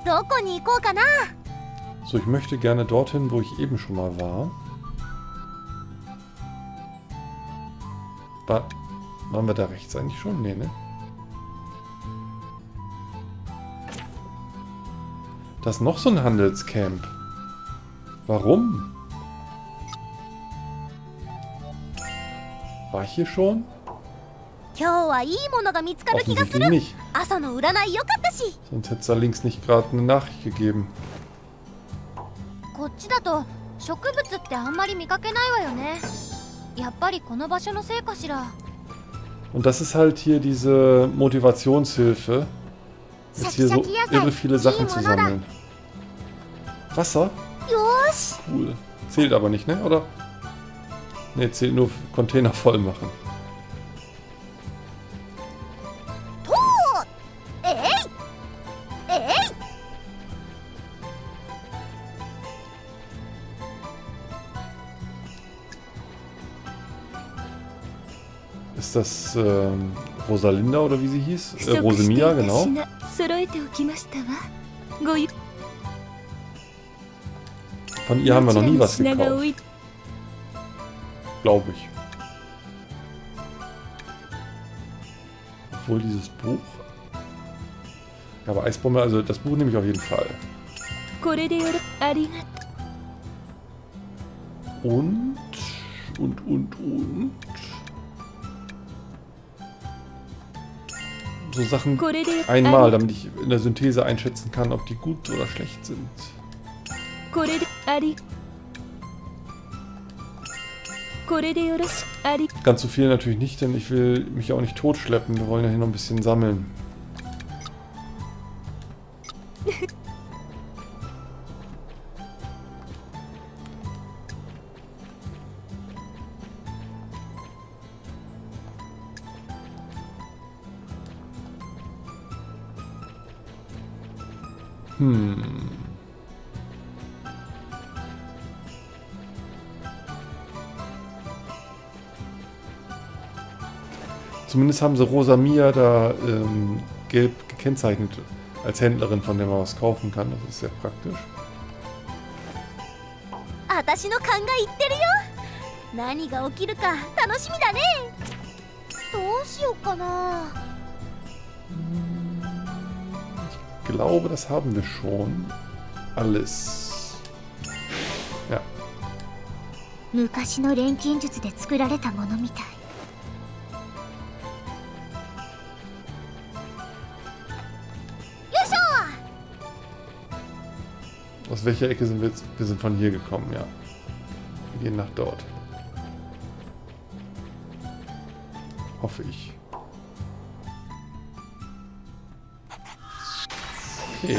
So, ich möchte gerne dorthin, wo ich eben schon mal war. Waren wir da rechts eigentlich schon? Nee, ne? Da ist noch so ein Handelscamp. Warum? War ich hier schon? Offensichtlich nicht. Sonst hätte es da links nicht gerade eine Nachricht gegeben. Und das ist halt hier diese Motivationshilfe. Jetzt hier so irre viele Sachen zu sammeln. Wasser? Cool. Zählt aber nicht, ne? Oder? Ne, zählt nur Container voll machen. Ist das Rosalinda oder wie sie hieß? Rosemia, genau. Von ihr haben wir noch nie was gekauft. Glaube ich. Obwohl dieses Buch... Ja, aber Eisbombe, also das Buch nehme ich auf jeden Fall. Und... So Sachen einmal, damit ich in der Synthese einschätzen kann, ob die gut oder schlecht sind. Ganz so viel natürlich nicht, denn ich will mich auch nicht totschleppen. Wir wollen ja hier noch ein bisschen sammeln. Zumindest haben sie Rosamia da gelb gekennzeichnet als Händlerin, von der man was kaufen kann. Das ist sehr praktisch. Ich glaube, das haben wir schon. Alles. Ja. Aus welcher Ecke sind wir jetzt? Wir sind von hier gekommen, ja. Wir gehen nach dort. Hoffe ich. Okay.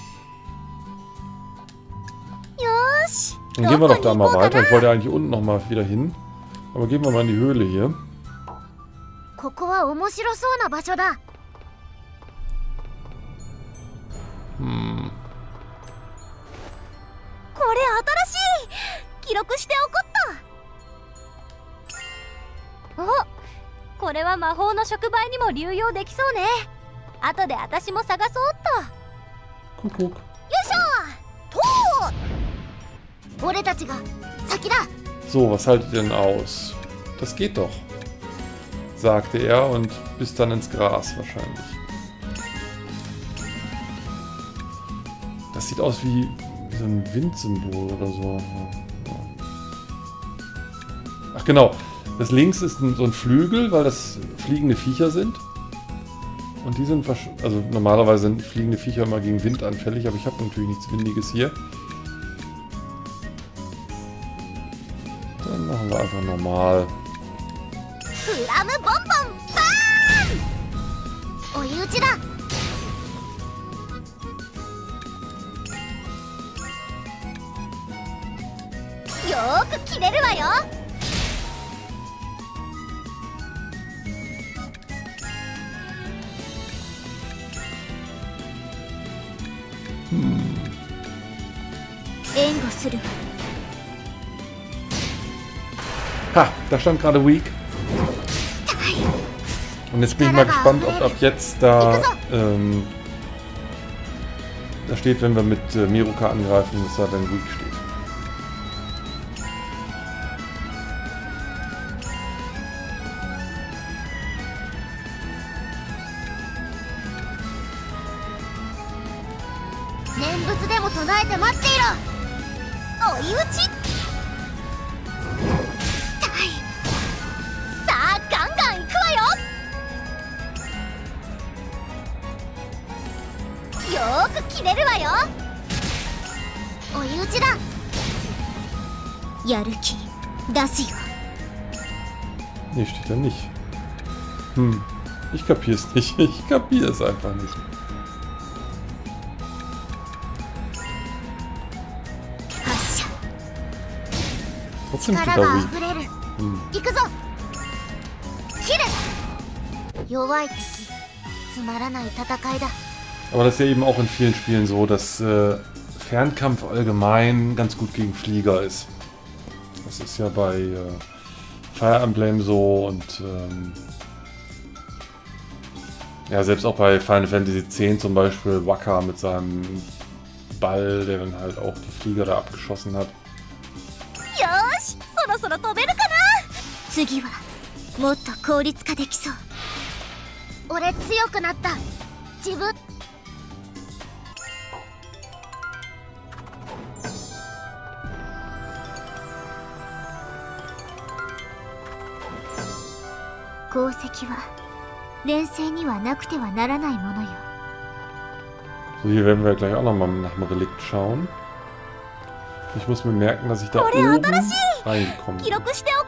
Dann gehen wir doch da mal weiter. Ich wollte eigentlich unten noch mal wieder hin. Aber gehen wir mal in die Höhle hier. Kuckuck. So, was haltet ihr denn aus? Das geht doch, sagte er und bis dann ins Gras wahrscheinlich. Das sieht aus wie so ein Windsymbol oder so. Ach genau, das links ist so ein Flügel, weil das fliegende Viecher sind. Und die sind, also normalerweise sind fliegende Viecher immer gegen Wind anfällig, aber ich habe natürlich nichts Windiges hier. Dann machen wir einfach normal. Ha, da stand gerade Weak. Und jetzt bin ich mal gespannt, ob ab jetzt da Da steht, wenn wir mit Miruka angreifen, dass da dann Weak steht. Nee, steht da nicht. Ich kapiere es nicht. Ich kapiere es einfach nicht. Trotzdem steht da Weak. Aber das ist ja eben auch in vielen Spielen so, dass Fernkampf allgemein ganz gut gegen Flieger ist. Das ist ja bei Fire Emblem so und ja, selbst auch bei Final Fantasy X zum Beispiel Wakka mit seinem Ball, der dann halt auch die Flieger da abgeschossen hat. So, hier werden wir gleich auch nochmal nach dem Relikt schauen. Ich muss mir merken, dass ich da oben reingekommen bin.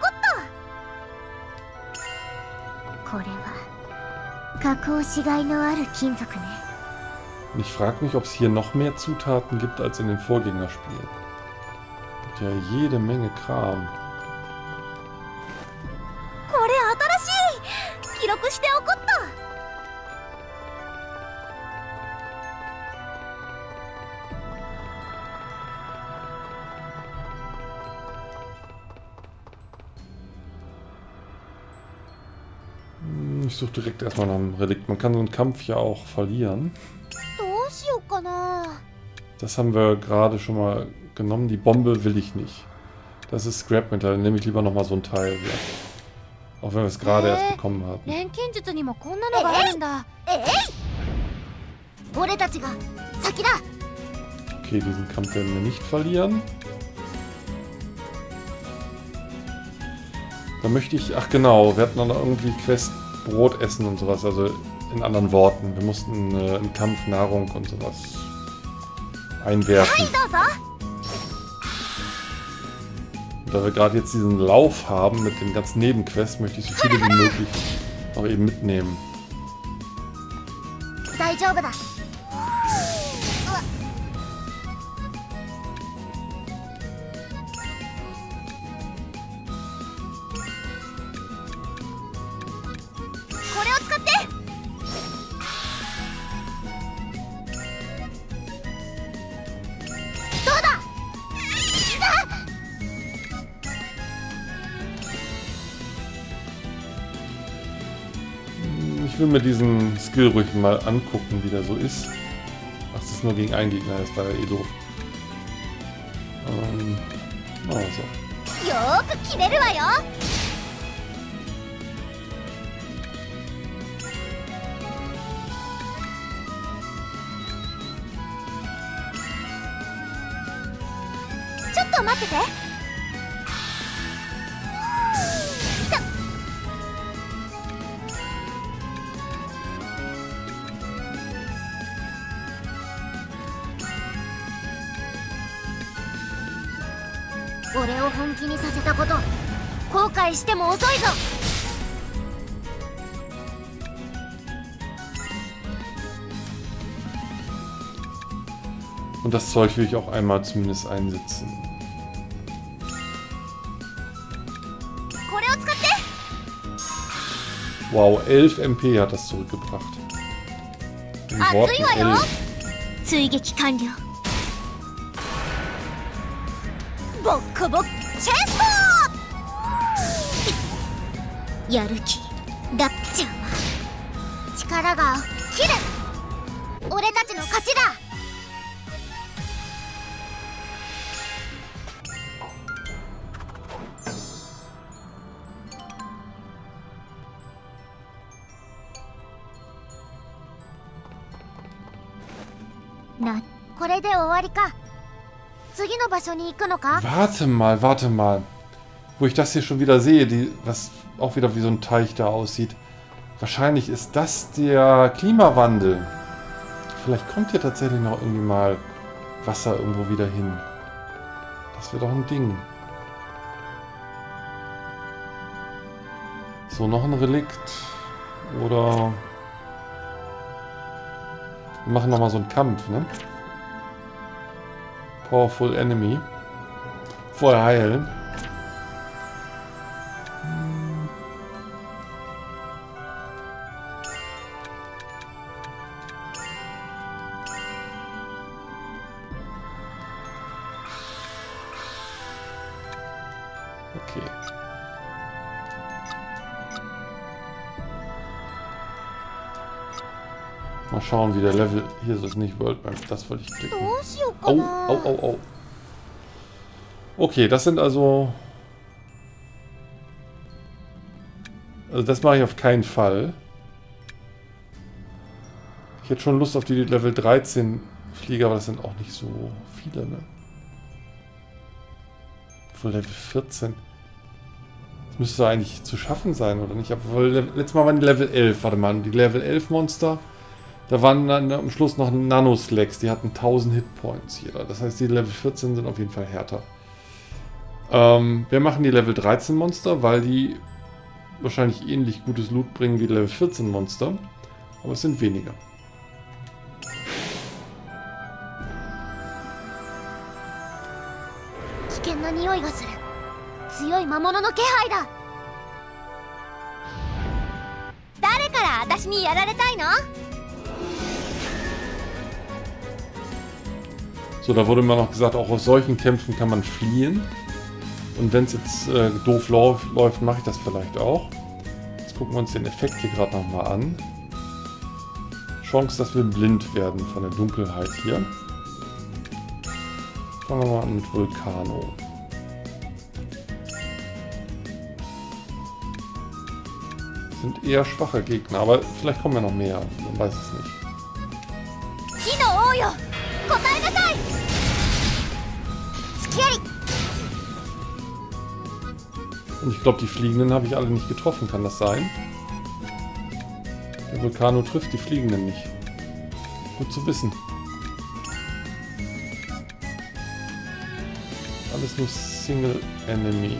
Und ich frage mich, ob es hier noch mehr Zutaten gibt als in den Vorgängerspielen. Gibt ja jede Menge Kram. Ich suche direkt erstmal nach einem Relikt. Man kann so einen Kampf ja auch verlieren. Das haben wir gerade schon mal genommen. Die Bombe will ich nicht. Das ist Scrap Metal. Dann nehme ich lieber nochmal so ein Teil. Auch wenn wir es gerade erst bekommen hatten. Okay, diesen Kampf werden wir nicht verlieren. Da möchte ich... Ach genau, wir hatten dann irgendwie Quest Brot essen und sowas. Also in anderen Worten. Wir mussten im Kampf Nahrung und sowas einwerfen. Und da wir gerade jetzt diesen Lauf haben mit den ganzen Nebenquests, möchte ich so viele wie möglich auch eben mitnehmen. Ich will mir diesen Skill ruhig mal angucken, wie der so ist. Ach, das ist nur gegen einen Gegner, das war ja eh doof. Also. Und das Zeug will ich auch einmal zumindest einsetzen. Wow, 11 MP hat das zurückgebracht. In Worten 11. Warte mal. Wo ich das hier schon wieder sehe, was auch wieder wie so ein Teich da aussieht. Wahrscheinlich ist das der Klimawandel. Vielleicht kommt hier tatsächlich noch irgendwie mal Wasser irgendwo wieder hin. Das wäre doch ein Ding. So, noch ein Relikt. Oder... Wir machen nochmal so einen Kampf, ne? Powerful Enemy. Vorher heilen. Okay. Mal schauen, wie der Level... Hier ist es nicht World Map, das wollte ich klicken. Oh. Okay, das sind also... Also das mache ich auf keinen Fall. Ich hätte schon Lust auf die Level 13 Flieger, aber das sind auch nicht so viele, ne? Obwohl Level 14... Das müsste eigentlich zu schaffen sein, oder nicht? Obwohl, letztes Mal waren die Level 11. Warte mal, die Level 11 Monster... Da waren dann am Schluss noch Nanoslacks, die hatten 1000 Hitpoints jeder. Das heißt, die Level 14 sind auf jeden Fall härter. Wir machen die Level 13 Monster, weil die wahrscheinlich ähnlich gutes Loot bringen wie die Level 14 Monster. Aber es sind weniger. So, da wurde immer noch gesagt, auch aus solchen Kämpfen kann man fliehen. Und wenn es jetzt doof läuft, mache ich das vielleicht auch. Jetzt gucken wir uns den Effekt hier gerade nochmal an. Chance, dass wir blind werden von der Dunkelheit hier. Fangen wir mal an mit Vulcano. Das sind eher schwache Gegner, aber vielleicht kommen ja noch mehr. Man weiß es nicht. Und ich glaube, die Fliegenden habe ich alle nicht getroffen. Kann das sein? Der Vulcano trifft die Fliegenden nicht. Gut zu wissen. Alles nur Single Enemy.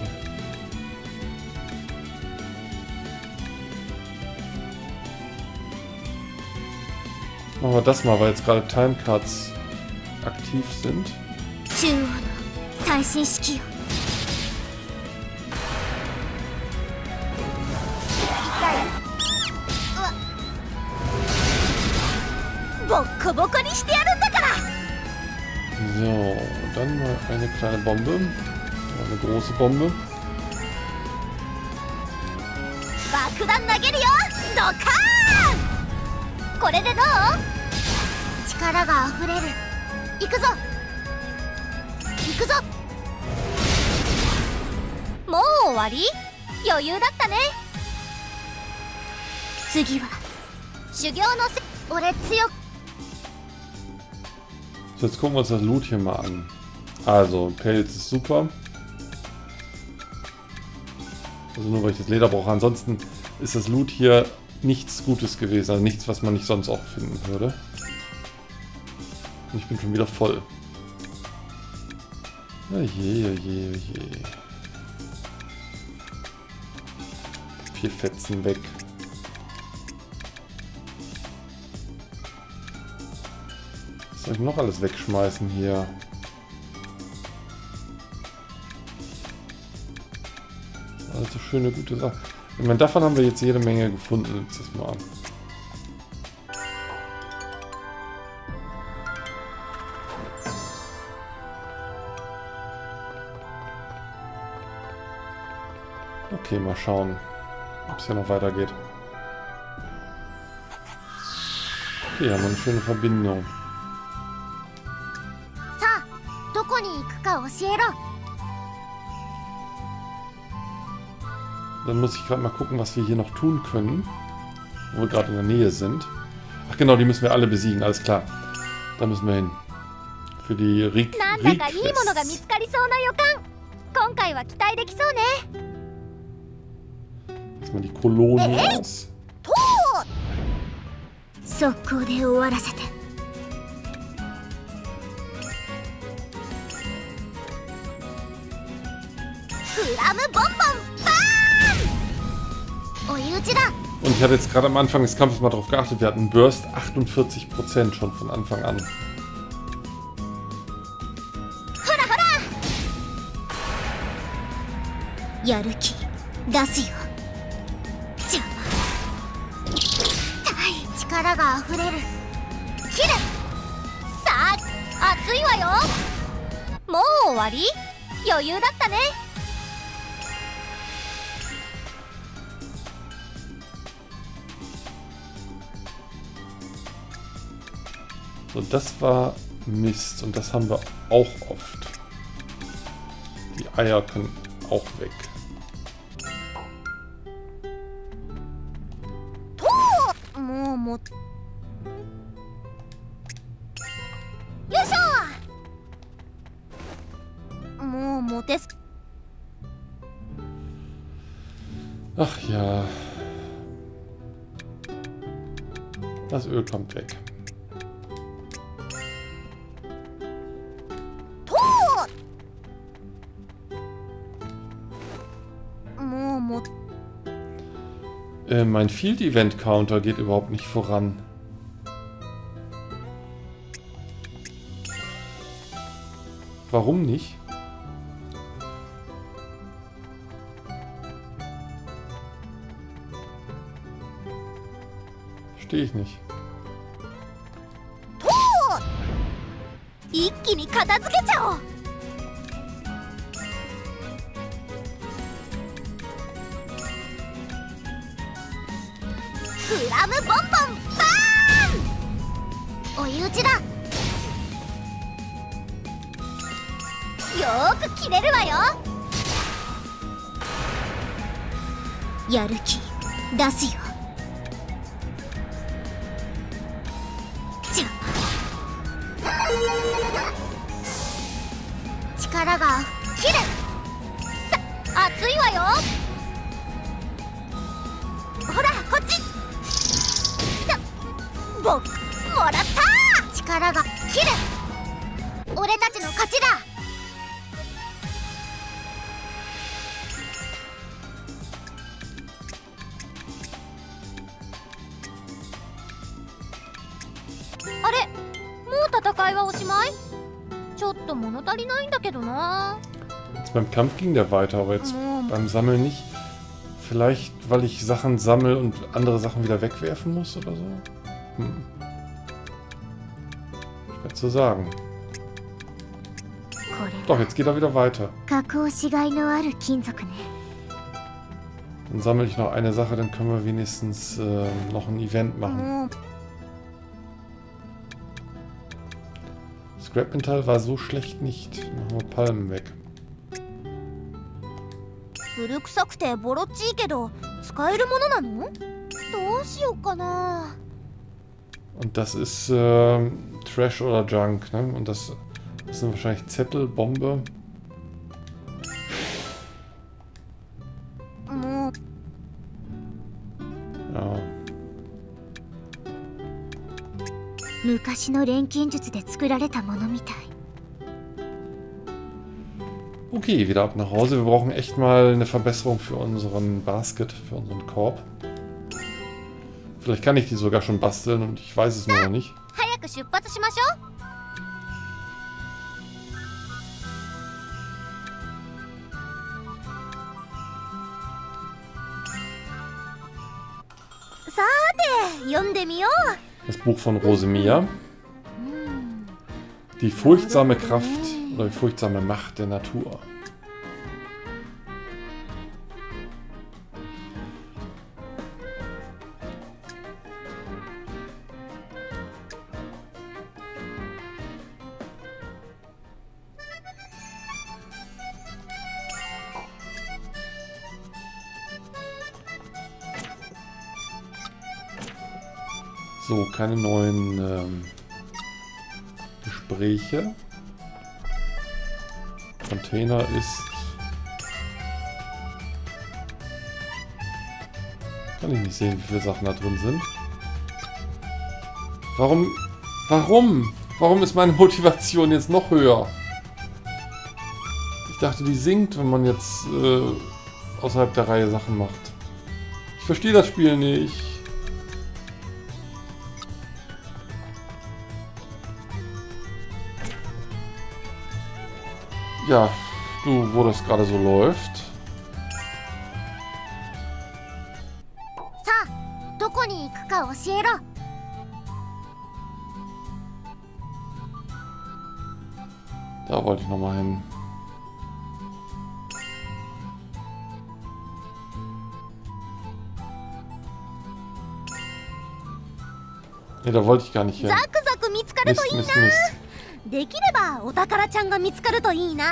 Machen wir das mal, weil jetzt gerade Timecards aktiv sind. So, dann mal eine kleine Bombe. Eine große Bombe. So, jetzt gucken wir uns das Loot hier mal an. Also, Pelz ist super. Also nur weil ich das Leder brauche. Ansonsten ist das Loot hier nichts Gutes gewesen. Also nichts, was man nicht sonst auch finden würde. Und ich bin schon wieder voll. Oje, oje, oje. Papierfetzen weg. Was soll ich noch alles wegschmeißen hier? Also schöne, gute Sachen. Ich meine, davon haben wir jetzt jede Menge gefunden letztes Mal. Okay, mal schauen, ob es hier noch weitergeht. Okay, haben wir eine schöne Verbindung. Dann muss ich gerade mal gucken, was wir hier noch tun können. Wo wir gerade in der Nähe sind. Ach genau, die müssen wir alle besiegen, alles klar. Da müssen wir hin. Für die Request. Erstmal die Kolonie aus. Und ich hatte jetzt gerade am Anfang des Kampfes mal darauf geachtet, wir hatten Burst 48% schon von Anfang an. So, das war Mist und das haben wir auch oft. Die Eier können auch weg. Ach ja. Das Öl kommt weg. Mein Field Event Counter geht überhaupt nicht voran. Warum nicht? Verstehe ich nicht. Jetzt beim Kampf ging der weiter, aber jetzt beim Sammeln nicht. Vielleicht, weil ich Sachen sammle und andere Sachen wieder wegwerfen muss oder so? Schwer zu sagen. Doch, jetzt geht er wieder weiter. Dann sammle ich noch eine Sache, dann können wir wenigstens noch ein Event machen. Scrap-Metall war so schlecht nicht. Machen wir Palmen weg. Und das ist Trash oder Junk, ne? Und das sind wahrscheinlich Zettel, Bombe. Ja. Okay, wieder ab nach Hause. Wir brauchen echt mal eine Verbesserung für unseren Basket, für unseren Korb. Vielleicht kann ich die sogar schon basteln und ich weiß es nur noch nicht. Das Buch von Rosemia. Die furchtsame Kraft oder die furchtsame Macht der Natur. So, keine neuen Gespräche. Container ist... Kann ich nicht sehen, wie viele Sachen da drin sind. Warum ist meine Motivation jetzt noch höher? Ich dachte, die sinkt, wenn man jetzt außerhalb der Reihe Sachen macht. Ich verstehe das Spiel nicht. Ja, du, wo das gerade so läuft. Da wollte ich nochmal hin. Ne, da wollte ich gar nicht hin. Mist, Mist, Mist. できればお宝ちゃんが見つかるといいな。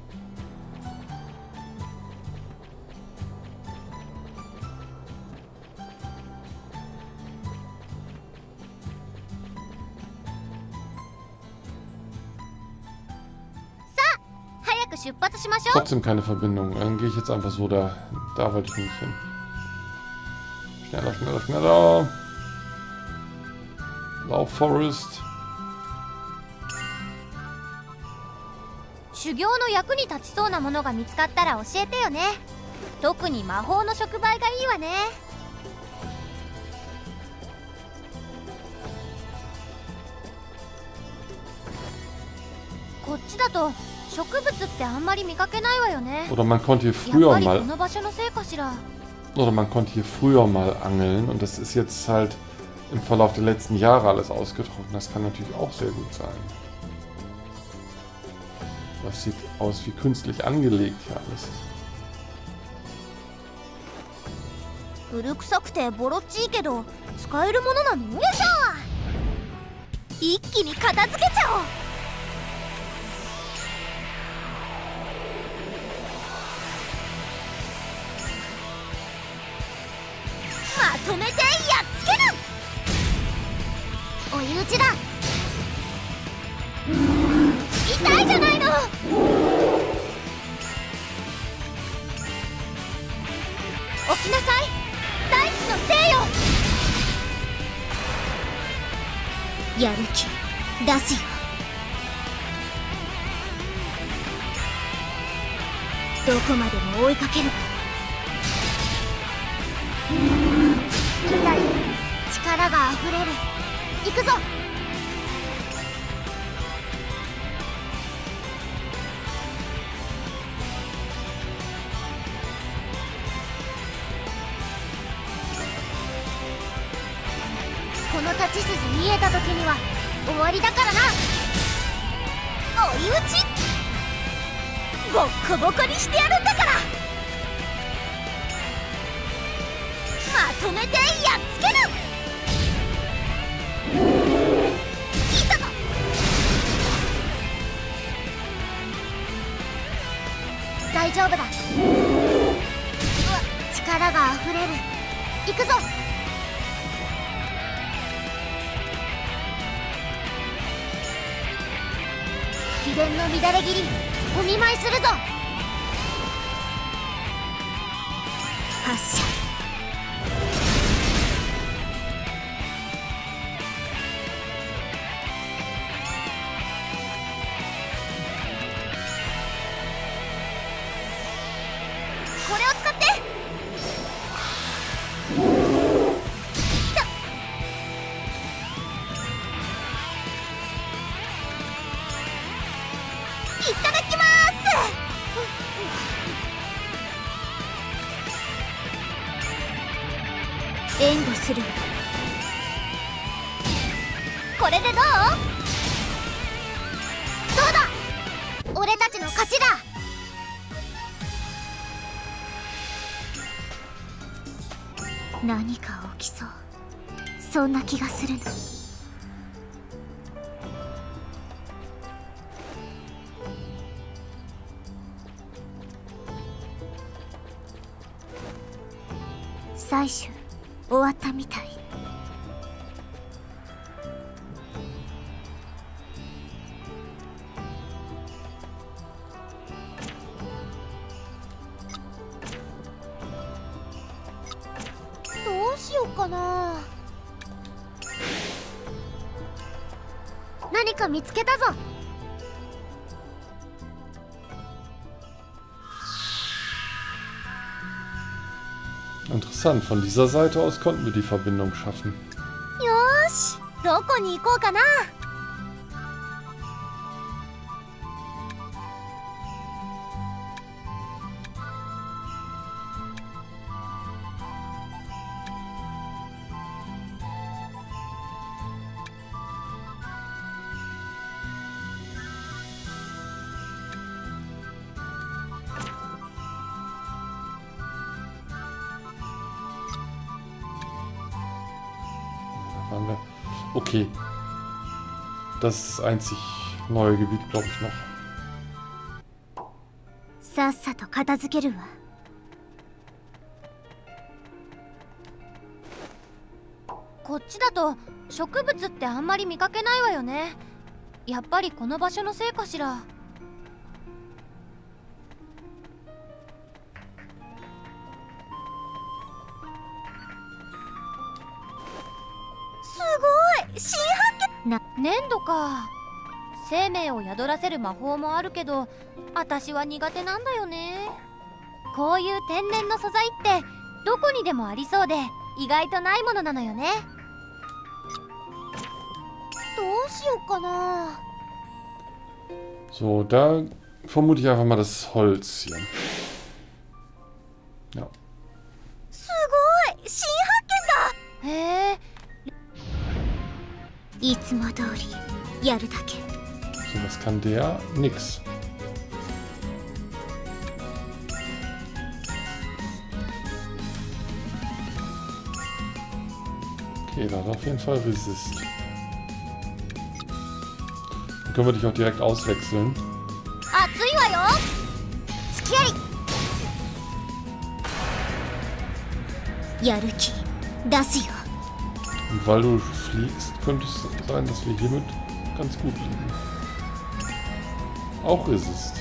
さあ、早く出発しましょう。 Trotzdem keine Verbindung. Dann gehe ich jetzt einfach so da. Da wollte ich nicht hin. Schneller, schneller, schneller. Lauf, Forest. 修行の役に立ちそうなものが見つかったら教えてよね。特に魔法の触媒がいいわね。こっちだと植物ってあんまり見かけないわよね。 Oder man konnte hier früher mal... この場所のせいかしら。 Oder man konnte hier früher mal angeln und das ist jetzt halt im Verlauf der letzten Jahre alles ausgetrocknet. Das kann natürlich auch sehr gut sein. Das sieht aus wie künstlich angelegt hier alles. 古臭くてボロっちいけど使えるものなの。よいしょ。一気に片付けちゃおう。まとめてやっつける。追い打ちだ。痛いじゃないの。起きなさい、大地の生よ。やる気出すよ。どこまでも追いかける。力があふれる。行くぞ。この立ち筋見えた時には終わりだからな。追い打ちボッコボコにしてやるんだから。まとめてやっつける。いたぞ。大丈夫だ。力があふれる。行くぞ。秘伝の乱れ斬りお見舞いするぞ。発射。これを使って。いただきます。援護する。これでどう？どうだ？俺たちの勝ちだ。何か起きそう。そんな気がするの。採取終わったみたい。 何か見つけたぞ。 Interessant, von dieser Seite aus konnten wir die Verbindung schaffen. よーし、どこに行こうかな。 Okay. Das ist das einzig neue Gebiet, glaube ich, noch. さっさと片付けるわ。こっちだと植物ってあんまり見かけないわよね。やっぱりこの場所のせいかしら。新発見な。粘土か。生命を宿らせる魔法もあるけど、私は苦手なんだよね。こういう天然の素材ってどこにでもありそうで意外とないものなのよね。どうしようかな。 So, da vermute ich einfach mal das Holz hier. Ja. すごい、新発見だ。へえ。いつも通りやるだけ。 So, was kann der? Nix. Okay, da hat auf jeden Fall Resist. Dann können wir dich auch direkt auswechseln. 熱いわよ。付き合い。やる気出すよ。 Und weil du fliegst, könnte es sein, dass wir hiermit ganz gut liegen. Auch Resist.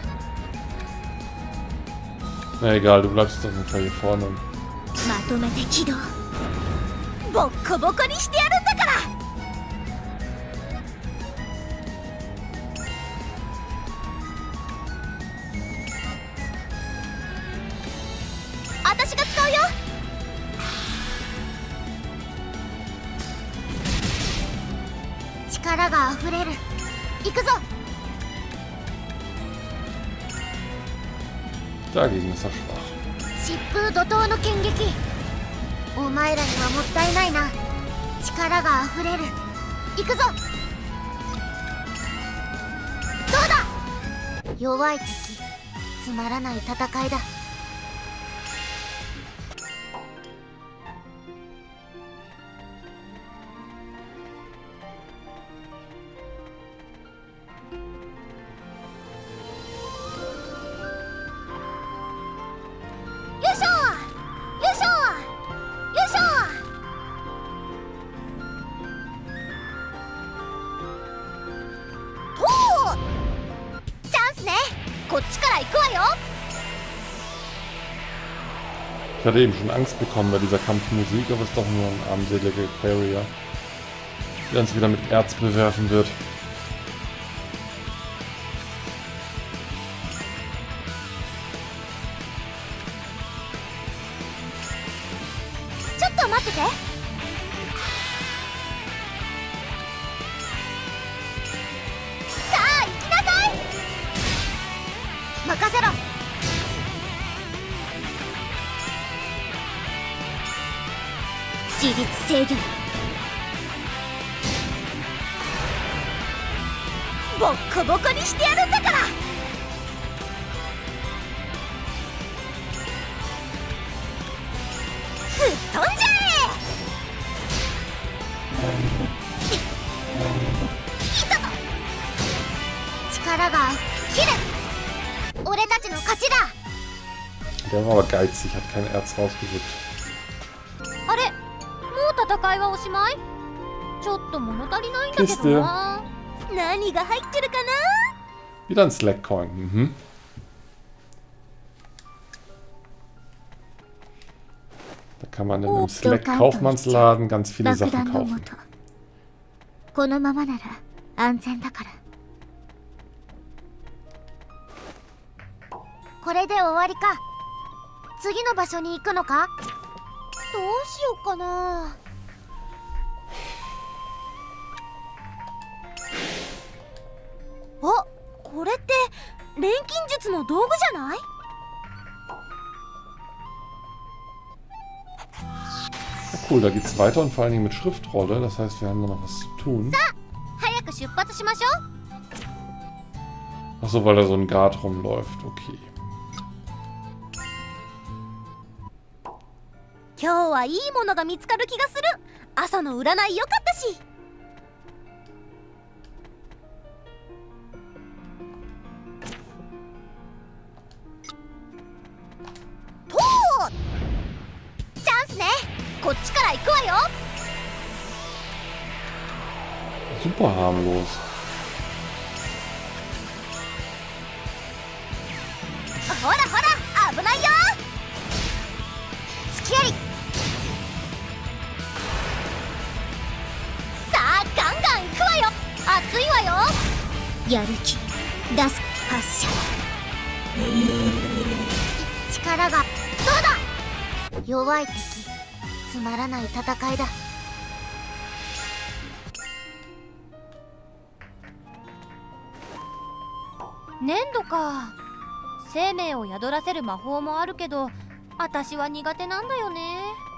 Na egal, du bleibst auf jeden Fall hier vorne. まとめて起動。ボッコボコにしてやるんだから。私が使うよ。力が溢れる。行くぞ。 Dagegen ist er schwach. 疾風怒涛の剣撃。お前らにはもったいないな。力が溢れる。行くぞ。どうだ。弱い敵。つまらない戦いだ。 Ich hatte eben schon Angst bekommen bei dieser Kampfmusik, aber es ist doch nur ein armseliger Carrier, der uns wieder mit Erz bewerfen wird.ボッコボコにしてやるんだから。吹っ飛んじゃえ。力が切る。俺たちの勝ちだ。Der war aber geizig, hat kein Erz rausgedrückt. あれ、もう戦いはおしまい？ちょっと物足りないんだけどな。何が入ってるかな？ Wieder ein Slack-Coin. Mhm. Da kann man in einem Slack-Kaufmannsladen ganz viele Sachen kaufen. このままなら安全だから。これで終わりか。次の場所に行くのか。どうしようかな。あ、これって錬金術の道具じゃない？ Cool, da geht's weiter und vor allen Dingen mit Schriftrolle. Das heißt, wir haben da noch was zu tun. Achso, weil da so ein Guard rumläuft. Okay. 今日はいいものが見つかる気がする。朝の占い良かったし。とう！チャンスね。こっちから行くわよ。 Super harmlos. ほらほら、危ないよ。隙あり。さあガンガン行くわよ。熱いわよ。やる気出す。発射。力がどうだ。弱い敵、つまらない戦いだ。粘土か。生命を宿らせる魔法もあるけど、私は苦手なんだよね。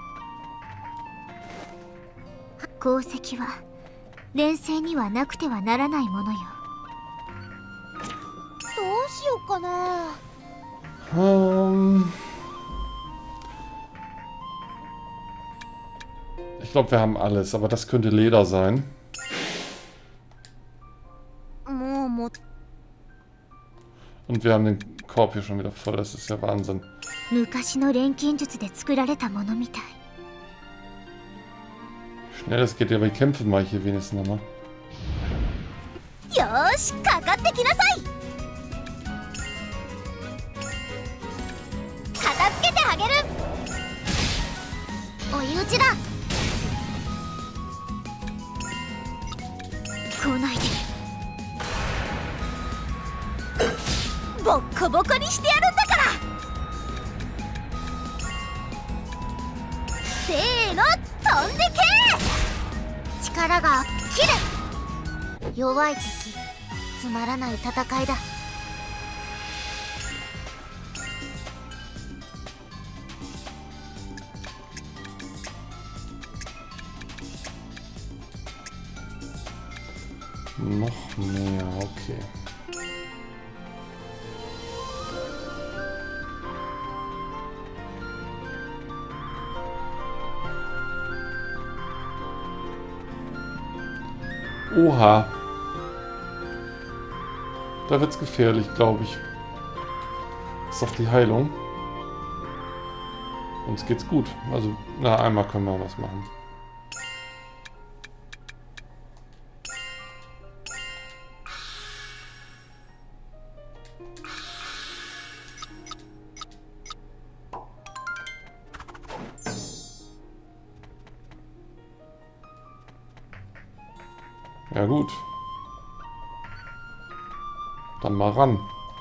鉱石は錬成にはなくてはならないものよ。どうしようかな。 Ich glaube, wir haben alles, aber das könnte Leder sein. Und wir haben den Korb hier schon wieder voll, das ist ja Wahnsinn. 昔の錬金術で作られたものみたい。 Schnell, das geht ja, aber ich kämpfe mal hier wenigstens nochmal. よーし、かかってきなさい。片付けてあげる。追い打ちだ。来ないで。ボッコボコにしてやるんだから。せーの、飛んでけ。力が切れ。弱い敵、つまらない戦いだ。 Noch mehr, okay. Oha. Da wird's gefährlich, glaube ich. Ist doch die Heilung. Uns geht's gut. Also, na, einmal können wir was machen. Ja gut. Dann mal ran.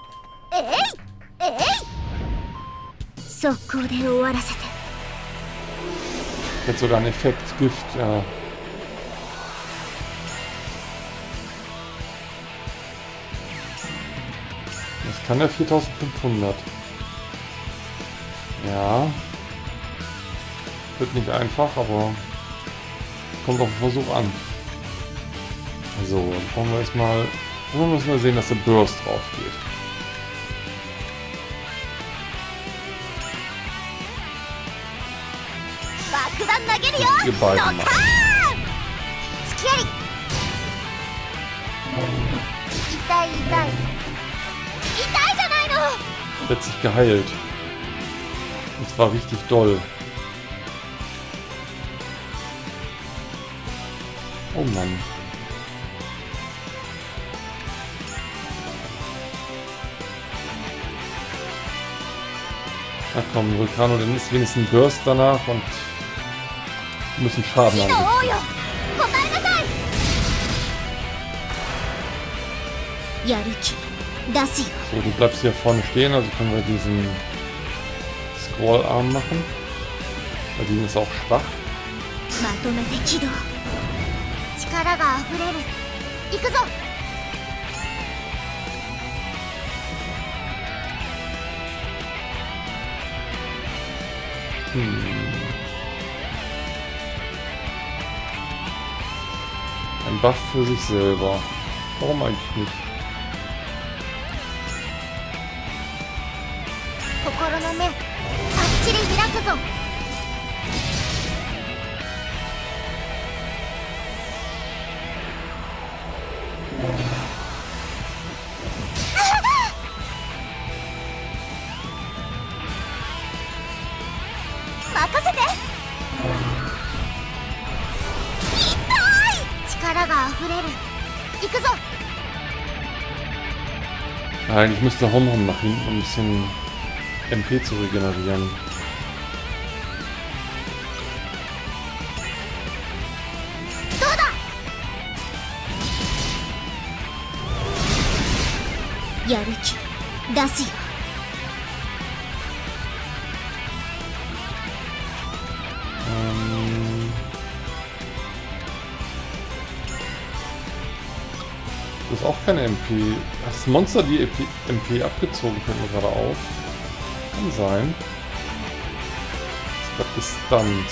Jetzt sogar ein Effekt, Gift, ja. Das kann der 4500. Ja. Wird nicht einfach, aber kommt auf den Versuch an. So, dann brauchen wir erstmal. Dann müssen wir sehen, dass der Burst drauf geht. Ihr beiden machen. Wird sich geheilt. Und zwar richtig doll. Oh Mann. Na komm, Vulcano, dann ist wenigstens ein Burst danach und müssen Schaden anrichten. So, du bleibst hier vorne stehen, also können wir diesen Scrollarm machen. Weil die ist auch schwach. Ein Buff für sich selber. Warum eigentlich nicht? Eigentlich müsste Hom nach hinten, um ein bisschen MP zu regenerieren. Das ist auch keine MP. Das Monster die MP abgezogen, fällt mir gerade auf. Kann sein. Ist gerade gestunt.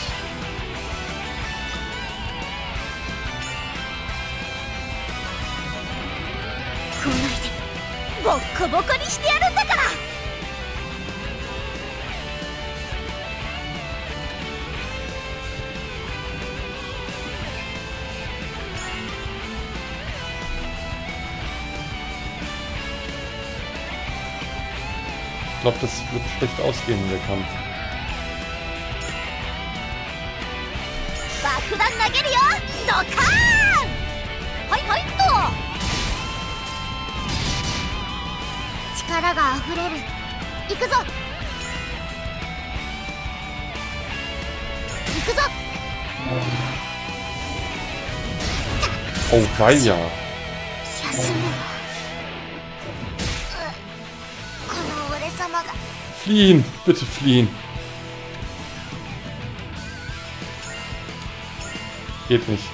Ich glaube, das wird schlecht ausgehen, der Kampf. Oh, weia. Fliehen! Bitte fliehen! Geht nicht.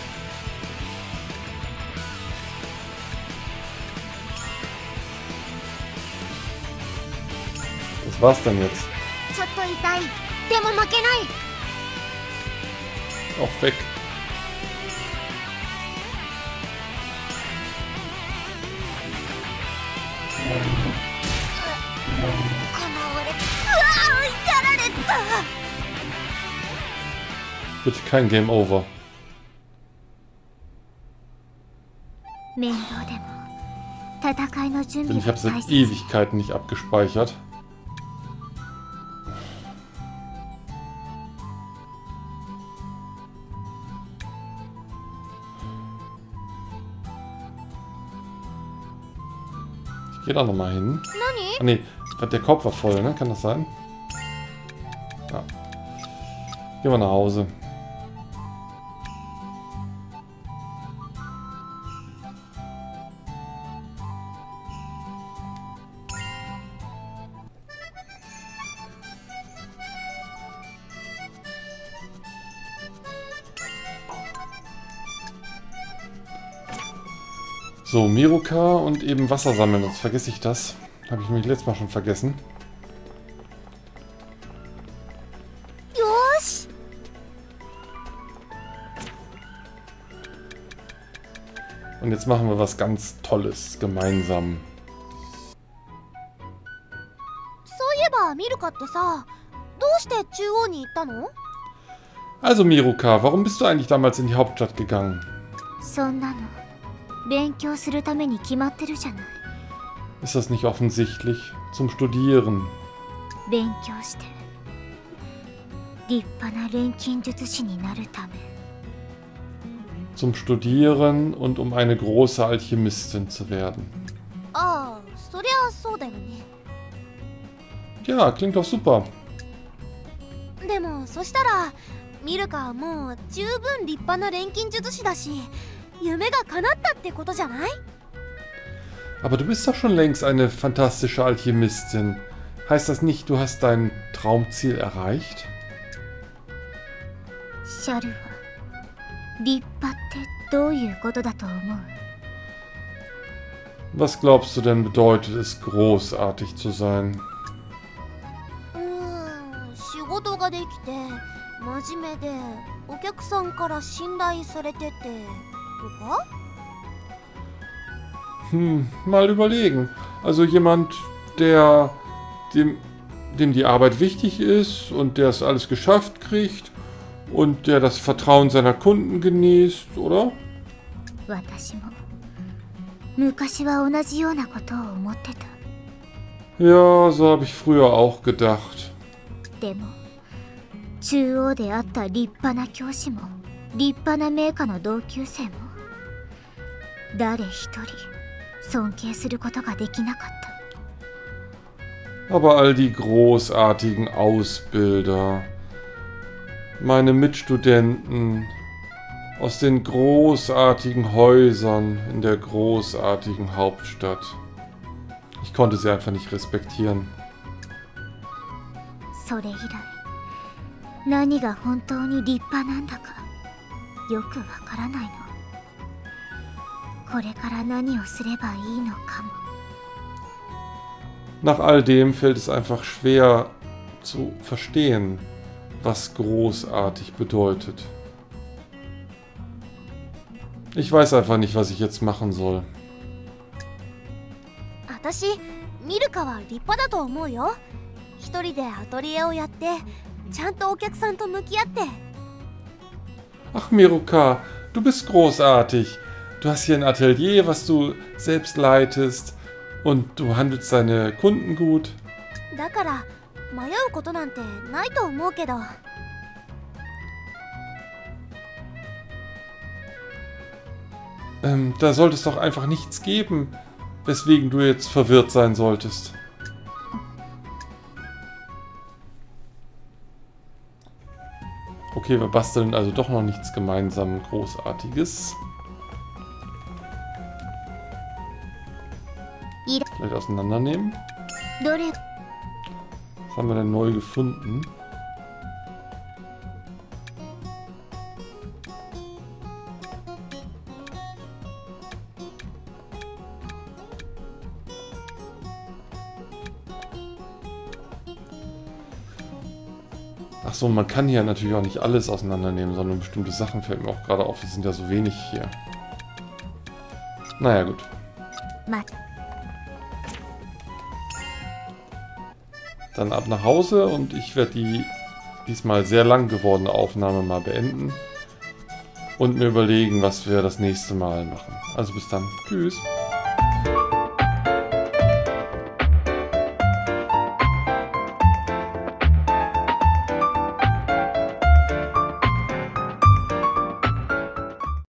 Was war's denn jetzt? Auch weg. Bitte kein Game Over. Denn ich habe seit Ewigkeiten nicht abgespeichert. Ich gehe da nochmal hin. Ah ne, der Kopf war voll, ne? Kann das sein? Ja. Gehen wir nach Hause. So, Miruka und eben Wasser sammeln, sonst vergesse ich das. Habe ich mich letztes Mal schon vergessen. Und jetzt machen wir was ganz Tolles gemeinsam. Also Miruka, warum bist du eigentlich damals in die Hauptstadt gegangen? Ist das nicht offensichtlich? Zum Studieren. Zum Studieren und um eine große Alchemistin zu werden. Ja, klingt doch super. Aber du bist doch schon längst eine fantastische Alchemistin. Heißt das nicht, du hast dein Traumziel erreicht? Was glaubst du denn bedeutet es, großartig zu sein? Mal überlegen. Also jemand, dem die Arbeit wichtig ist und der es alles geschafft kriegt und der das Vertrauen seiner Kunden genießt, oder? Ja, so habe ich früher auch gedacht. Aber all die großartigen Ausbilder, meine Mitstudenten aus den großartigen Häusern in der großartigen Hauptstadt. Ich konnte sie einfach nicht respektieren. Nach all dem fällt es einfach schwer zu verstehen, was großartig bedeutet. Ich weiß einfach nicht, was ich jetzt machen soll. Ach Miruka, du bist großartig. Du hast hier ein Atelier, was du selbst leitest und du handelst deine Kunden gut. Da sollte es doch einfach nichts geben, weswegen du jetzt verwirrt sein solltest. Okay, wir basteln also doch noch nichts gemeinsam Großartiges. Vielleicht auseinandernehmen. Was haben wir denn neu gefunden? Ach so, man kann hier natürlich auch nicht alles auseinandernehmen, sondern bestimmte Sachen fällt mir auch gerade auf. Die sind ja so wenig hier. Naja, gut. Dann ab nach Hause und ich werde die diesmal sehr lang gewordene Aufnahme mal beenden und mir überlegen, was wir das nächste Mal machen. Also bis dann. Tschüss.